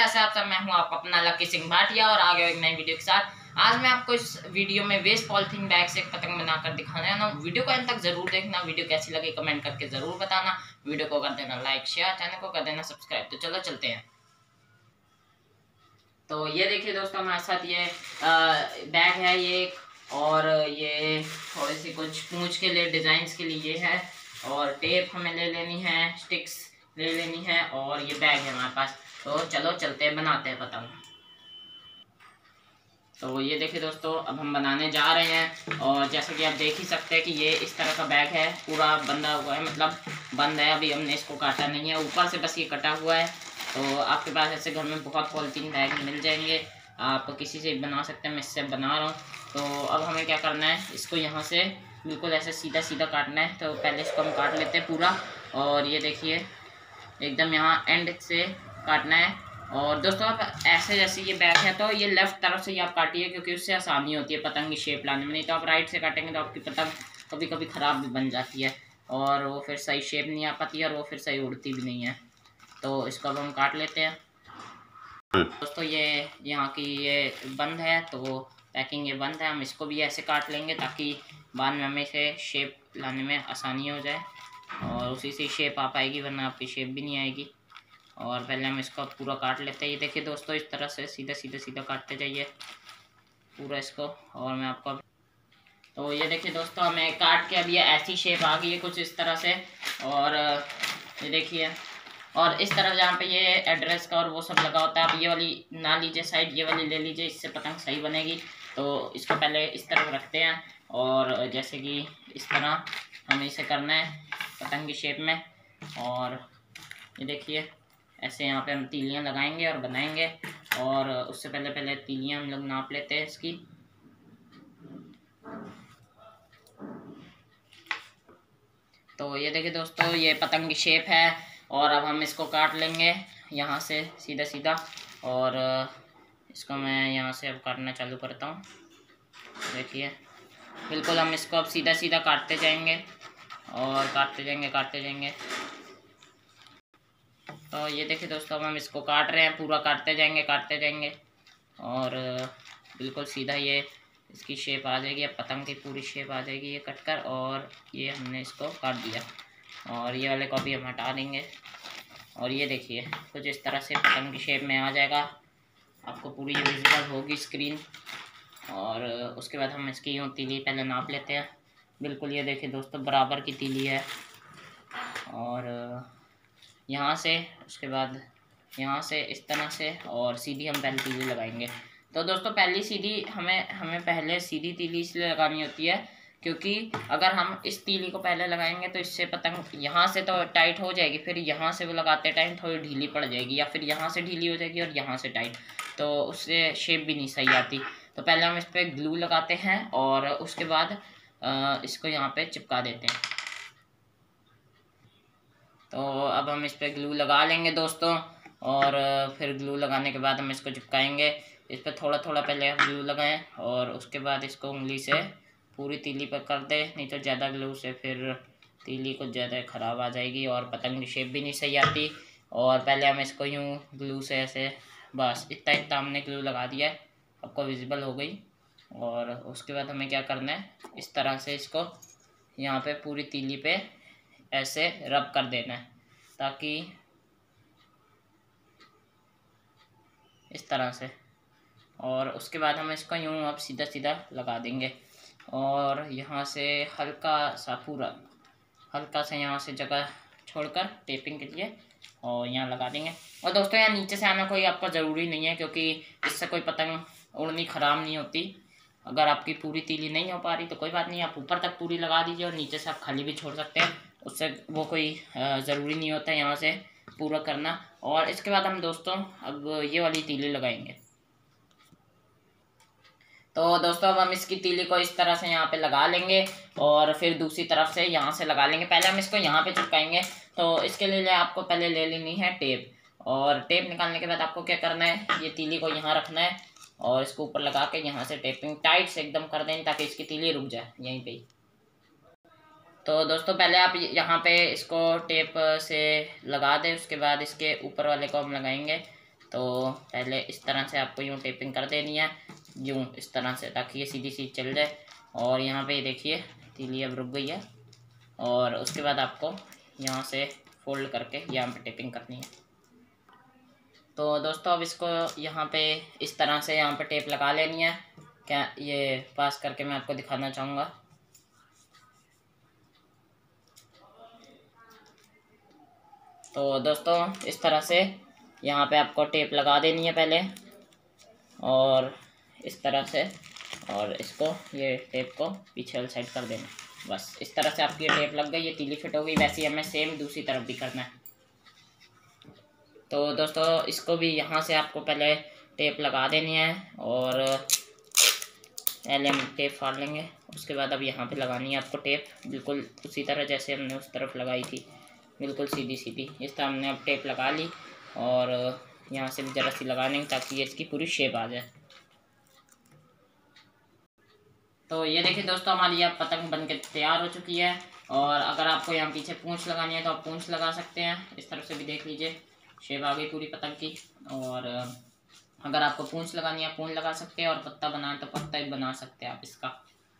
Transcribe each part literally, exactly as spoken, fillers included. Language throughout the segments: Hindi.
कैसे आप सब। मैं हूं आप अपना लकी सिंह भाटिया और आ गया एक नई वीडियो के साथ। आज मैं आपको इस वीडियो में वेस्ट पॉलिथीन बैग से एक पतंग बनाकर दिखाने वाला हूं। वीडियो को अंत तक जरूर देखना। वीडियो कैसी लगी कमेंट करके जरूर बताना। वीडियो को कर देना लाइक शेयर, चैनल को कर देना सब्सक्राइब। तो चलो चलते हैं। तो ये देखिए दोस्तों, हमारे साथ ये बैग है ये, और ये थोड़ी सी कुछ पूंछ के लिए डिजाइन के लिए ये है, और टेप हमें ले लेनी है, स्टिक्स ले लेनी है, और ये बैग है हमारे पास। तो चलो चलते हैं, बनाते हैं पतंग। तो ये देखिए दोस्तों, अब हम बनाने जा रहे हैं। और जैसे कि आप देख ही सकते हैं कि ये इस तरह का बैग है, पूरा बंधा हुआ है, मतलब बंद है। अभी हमने इसको काटा नहीं है, ऊपर से बस ये कटा हुआ है। तो आपके पास ऐसे घर में बहुत पॉलिथीन बैग मिल जाएंगे, आप किसी से बना सकते हैं। मैं इससे बना रहा हूँ। तो अब हमें क्या करना है, इसको यहाँ से बिल्कुल ऐसे सीधा सीधा काटना है। तो पहले इसको हम काट लेते हैं पूरा। और ये देखिए एकदम यहाँ एंड से काटना है। और दोस्तों आप ऐसे जैसे ये बैग है तो ये लेफ्ट तरफ से ही आप काटिए, क्योंकि उससे आसानी होती है पतंग की शेप लाने में। नहीं तो आप राइट से काटेंगे तो आपकी पतंग कभी कभी ख़राब भी बन जाती है, और वो फिर सही शेप नहीं आ पाती है, और वो फिर सही उड़ती भी नहीं है। तो इसको अब हम काट लेते हैं। दोस्तों ये यहाँ की ये बंद है, तो पैकिंग ये बंद है। हम इसको भी ऐसे काट लेंगे ताकि बाद में हमें इसे शेप लाने में आसानी हो जाए, और उसी से शेप आ पाएगी, वरना आपकी शेप भी नहीं आएगी। और पहले हम इसको पूरा काट लेते हैं। ये देखिए दोस्तों, इस तरह से सीधा सीधा सीधा काटते जाइए पूरा इसको। और मैं आपको तो ये देखिए दोस्तों, हमें काट के अब ये ऐसी शेप आ गई है कुछ इस तरह से। और ये देखिए, और इस तरफ जहाँ पे ये एड्रेस का और वो सब लगा होता है, आप ये वाली ना लीजिए साइड, ये वाली ले लीजिए, इससे पतंग सही बनेगी। तो इसको पहले इस तरफ रखते हैं, और जैसे कि इस तरह हमें इसे करना है पतंग की शेप में। और ये देखिए ऐसे यहाँ पे हम तीलियाँ लगाएंगे और बनाएंगे। और उससे पहले पहले तीलियाँ हम लोग नाप लेते हैं इसकी। तो ये देखिए दोस्तों, ये पतंग की शेप है। और अब हम इसको काट लेंगे यहाँ से सीधा सीधा। और इसको मैं यहाँ से अब काटना चालू करता हूँ। देखिए बिल्कुल हम इसको अब सीधा सीधा काटते जाएंगे, और काटते जाएंगे काटते जाएंगे। तो ये देखिए दोस्तों, अब हम इसको काट रहे हैं, पूरा काटते जाएंगे काटते जाएंगे, और बिल्कुल सीधा ये इसकी शेप आ जाएगी। अब पतंग की पूरी शेप आ जाएगी ये कटकर। और ये हमने इसको काट दिया, और ये वाले को भी हम हटा देंगे। और ये देखिए कुछ इस तरह से पतंग की शेप में आ जाएगा, आपको पूरी ये विजिबल होगी स्क्रीन। और उसके बाद हम इसकी यूँ तीली पहले नाप लेते हैं। बिल्कुल ये देखिए दोस्तों, बराबर की तीली है। और यहाँ से उसके बाद यहाँ से इस तरह से, और सीधी हम पहले तीली लगाएंगे। तो दोस्तों पहली सीधी हमें हमें पहले सीधी तीली इसलिए लगानी होती है, क्योंकि अगर हम इस तीली को पहले लगाएंगे तो इससे पतंग यहाँ से तो टाइट हो जाएगी, फिर यहाँ से वो लगाते टाइम थोड़ी ढीली पड़ जाएगी, या फिर यहाँ से ढीली हो जाएगी और यहाँ से टाइट, तो उससे शेप भी नहीं सही आती। तो पहले हम इस पर ग्लू लगाते हैं, और उसके बाद इसको यहाँ पे चिपका देते हैं। तो अब हम इस पर ग्लू लगा लेंगे दोस्तों, और फिर ग्लू लगाने के बाद हम इसको चिपकाएंगे। इस पर थोड़ा थोड़ा पहले हम ग्लू लगाएं, और उसके बाद इसको उंगली से पूरी तीली पर कर दे, नहीं तो ज़्यादा ग्लू से फिर तीली कुछ ज़्यादा ख़राब आ जाएगी, और पतंग की शेप भी नहीं सही आती। और पहले हम इसको यूँ ग्लू से ऐसे बस इतना इतना हमने ग्लू लगा दिया है, आपको विजिबल हो गई। और उसके बाद हमें क्या करना है, इस तरह से इसको यहाँ पे पूरी तीली पे ऐसे रब कर देना है, ताकि इस तरह से। और उसके बाद हम इसको यूँ अब सीधा सीधा लगा देंगे, और यहाँ से हल्का सा पूरा हल्का सा यहाँ से जगह छोड़कर टेपिंग के लिए, और यहाँ लगा देंगे। और दोस्तों यहाँ नीचे से आना कोई आपका ज़रूरी नहीं है, क्योंकि इससे कोई पतंग उड़नी ख़राब नहीं होती। अगर आपकी पूरी तीली नहीं हो पा रही तो कोई बात नहीं, आप ऊपर तक पूरी लगा दीजिए, और नीचे से आप खाली भी छोड़ सकते हैं, उससे वो कोई ज़रूरी नहीं होता है यहाँ से पूरा करना। और इसके बाद हम दोस्तों अब ये वाली तीली लगाएंगे। तो दोस्तों अब हम इसकी तीली को इस तरह से यहाँ पे लगा लेंगे, और फिर दूसरी तरफ से यहाँ से लगा लेंगे। पहले हम इसको यहाँ पे चिपकाएंगे। तो इसके लिए आपको पहले ले लेनी है टेप, और टेप निकालने के बाद आपको क्या करना है, ये तीली को यहाँ रखना है, और इसको ऊपर लगा के यहाँ से टेपिंग टाइट से एकदम कर दें, ताकि इसकी तीली रुक जाए यहीं पे ही। तो दोस्तों पहले आप यहाँ पे इसको टेप से लगा दें, उसके बाद इसके ऊपर वाले को हम लगाएंगे। तो पहले इस तरह से आपको यूँ टेपिंग कर देनी है, यूँ इस तरह से, ताकि ये सीधी सीधी चल जाए। और यहाँ पे देखिए तीली अब रुक गई है। और उसके बाद आपको यहाँ से फोल्ड करके यहाँ पे टेपिंग करनी है। तो दोस्तों अब इसको यहाँ पे इस तरह से यहाँ पे टेप लगा लेनी है। क्या ये पास करके मैं आपको दिखाना चाहूँगा। तो दोस्तों इस तरह से यहाँ पे आपको टेप लगा देनी है पहले, और इस तरह से, और इसको ये टेप को पीछे वाली साइड कर देना। बस इस तरह से आपकी ये टेप लग गई, ये तीली फिट हो गई। वैसे ही हमें सेम दूसरी तरफ भी करना है। तो दोस्तों इसको भी यहाँ से आपको पहले टेप लगा देनी है, और पहले हम टेप फाड़ लेंगे। उसके बाद अब यहाँ पे लगानी है आपको टेप, बिल्कुल उसी तरह जैसे हमने उस तरफ लगाई थी, बिल्कुल सीधी सीधी। इस तरह हमने अब टेप लगा ली, और यहाँ से भी ज़रा सी लगा लेंगे ताकि ये इसकी पूरी शेप आ जाए। तो ये देखिए दोस्तों हमारी अब पतंग बनके तैयार हो चुकी है। और अगर आपको यहाँ पीछे पूंछ लगानी है तो आप पूंछ लगा सकते हैं। इस तरफ से भी देख लीजिए, शेप आ गई पूरी पतंग की। और अगर आपको पूंछ लगानी है पूंछ लगा सकते हैं, और पत्ता बनाना है तो पत्ता भी बना सकते हैं आप इसका।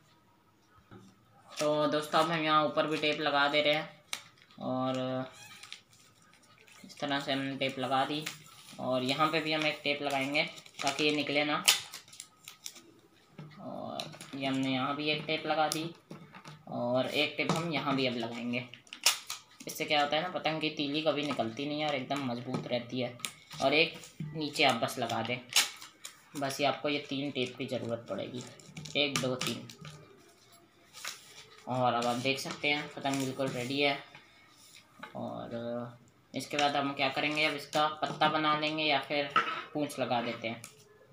तो दोस्तों अब हम यहाँ ऊपर भी टेप लगा दे रहे हैं, और इस तरह से हमने टेप लगा दी। और यहाँ पे भी हम एक टेप लगाएंगे ताकि ये निकले ना। और ये हमने यहाँ भी एक टेप लगा दी, और एक टेप हम यहाँ भी अब लगाएंगे। इससे क्या होता है ना, पतंग की तीली कभी निकलती नहीं है और एकदम मजबूत रहती है। और एक नीचे आप बस लगा दें, बस ये आपको ये तीन टेप की ज़रूरत पड़ेगी, एक दो तीन। और अब आप देख सकते हैं पतंग बिल्कुल रेडी है। और इसके बाद हम क्या करेंगे, अब इसका पत्ता बना लेंगे या फिर पूंछ लगा देते हैं।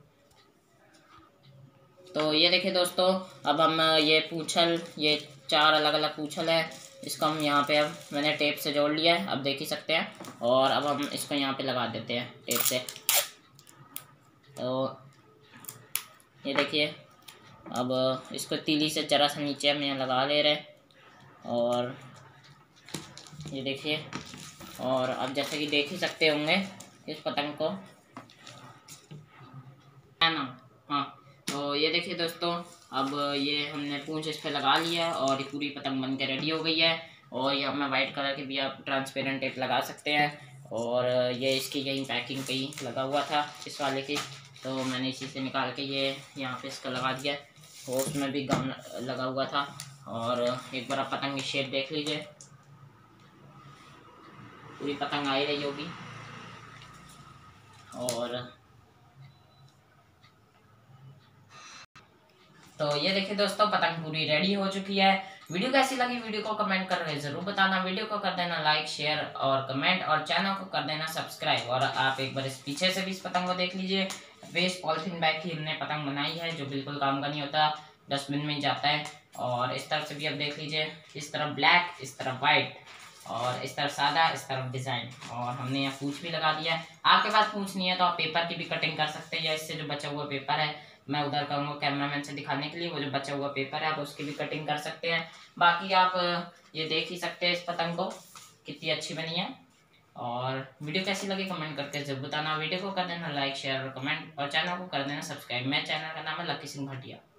तो ये देखिए दोस्तों अब हम ये पूंछल, ये चार अलग अलग पूंछल है, इसको हम यहाँ पे अब मैंने टेप से जोड़ लिया है, अब देख ही सकते हैं। और अब हम इसको यहाँ पे लगा देते हैं टेप से। तो ये देखिए अब इसको तीली से जरा सा नीचे हम यहाँ लगा ले रहे हैं, और ये देखिए। और अब जैसे कि देख ही सकते होंगे इस पतंग को, है ना। हाँ, तो ये देखिए दोस्तों अब ये हमने पूंछ इस पे लगा लिया, और ये पूरी पतंग बन के रेडी हो गई है। और ये हमें वाइट कलर की भी आप ट्रांसपेरेंट टेप लगा सकते हैं। और ये इसकी यही पैकिंग कहीं लगा हुआ था इस वाले की, तो मैंने इसी से निकाल के ये यहाँ पे इसका लगा दिया। और उसमें भी गम लगा हुआ था। और एक बार आप पतंग की शेप देख लीजिए, पूरी पतंग आई रही होगी। और तो ये देखिए दोस्तों पतंग पूरी रेडी हो चुकी है। वीडियो कैसी लगी वीडियो को कमेंट करके जरूर बताना। वीडियो को कर देना लाइक शेयर और कमेंट, और चैनल को कर देना सब्सक्राइब। और आप एक बार इस पीछे से भी इस पतंग को देख लीजिए। वेस्ट पॉलिथीन बैग की हमने पतंग बनाई है, जो बिल्कुल काम का नहीं होता, डस्टबिन में ही जाता है। और इस तरफ से भी आप देख लीजिए, इस तरफ ब्लैक, इस तरफ वाइट, और इस तरफ सादा, इस तरफ डिजाइन। और हमने यहाँ पूंछ भी लगा दिया है। आपके पास पूंछ नहीं है तो आप पेपर की भी कटिंग कर सकते हैं, या इससे जो बचा हुआ पेपर है, मैं उधर करूँगा कैमरामैन से दिखाने के लिए, वो जो बचा हुआ पेपर है आप उसकी भी कटिंग कर सकते हैं। बाकी आप ये देख ही सकते हैं इस पतंग को कितनी अच्छी बनी है। और वीडियो कैसी लगी कमेंट करके जरूर बताना। वीडियो को कर देना लाइक शेयर और कमेंट, और चैनल को कर देना सब्सक्राइब। मेरे चैनल का नाम है लकी सिंह भाटिया।